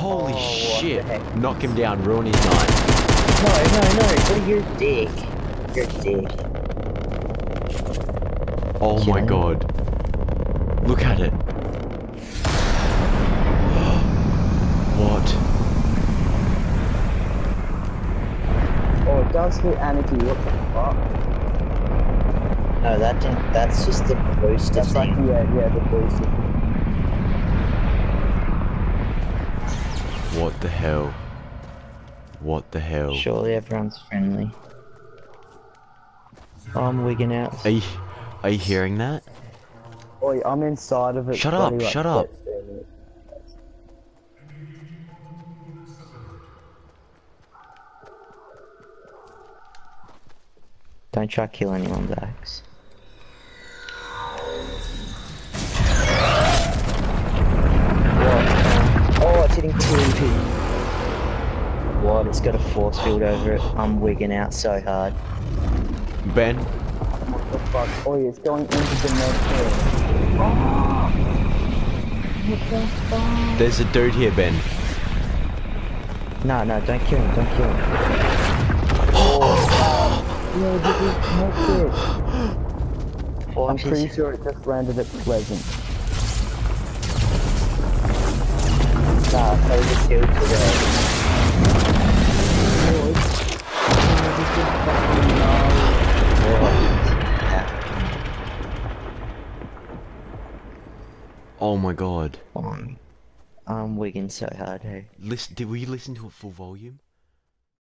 Holy Oh, shit! what the heck? Knock him down, ruin his night. No, what you're a dick. You're a dick. Oh my god. Look at it. What? Oh, it does hit Anarchy, what the fuck? No, that's just the booster That's like, thing. yeah, the booster. What the hell? What the hell? Surely everyone's friendly. Oh, I'm wigging out. Are you hearing that? Oh, I'm inside of it. Shut bloody, up, like, shut up. Don't try to kill anyone, Dax. Oh, it's hitting TNT. What? It's got a force field over it. I'm wigging out so hard. Ben? What the fuck? Oh, yeah, it's going into the next hill. Oh! What the fuck? There's a dude here, Ben. No, don't kill him, don't kill him. Yeah, this is hectic. I'm Forces. pretty sure it just landed at Pleasant. Nah, so just shield to the... Oh my god. I'm wigging so hard, hey. Listen, will you listen to it full volume?